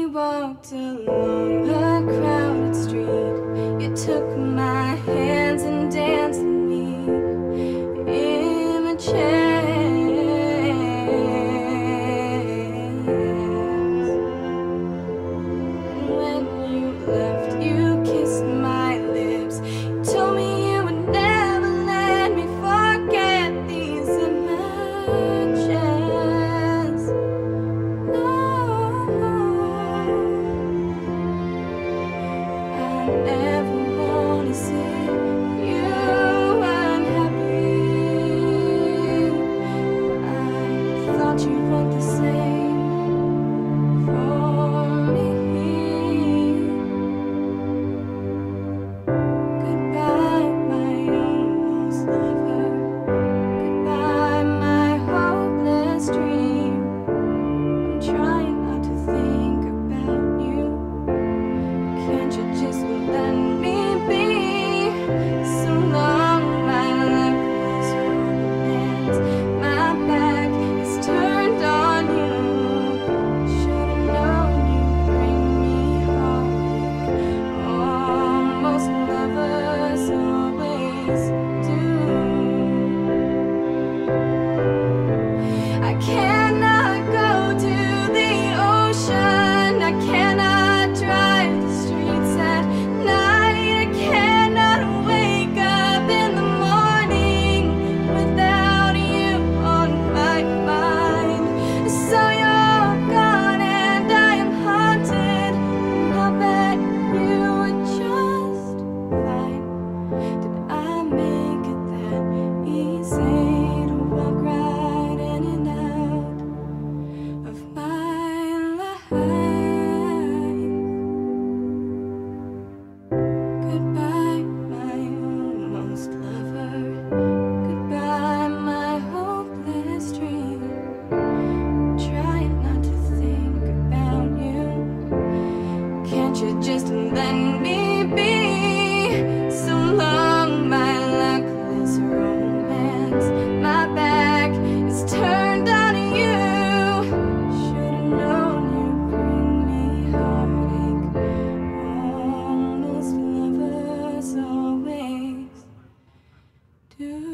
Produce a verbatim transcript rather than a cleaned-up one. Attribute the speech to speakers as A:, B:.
A: walked along a crowded street. You took my hands and danced with me in a chance. And when you left, you kissed my lips. You told me you would never let me forget these images. No, I never wanna see you unhappy. I thought you'd want the same for me. Goodbye, my almost lover. Goodbye, my hopeless dream. I'm trying not to think about you. Can't you just let me be? So long, my luckless romance. My back is turned on you. Should've known you'd bring me heartache. Almost lovers always do. I cannot go to the ocean. I cannot drive the streets at night. I cannot wake up in the morning without you on my mind. So you're gone and I am haunted. And I bet you were just fine. Did I make it that easy to walk right in and out of my life? Goodbye, my almost lover. Goodbye, my hopeless dream. Trying not to think about you. Can't you just let me be? So long, my luckless romance. My back is turned on you. Should've known you'd bring me heartache. Almost lovers always do.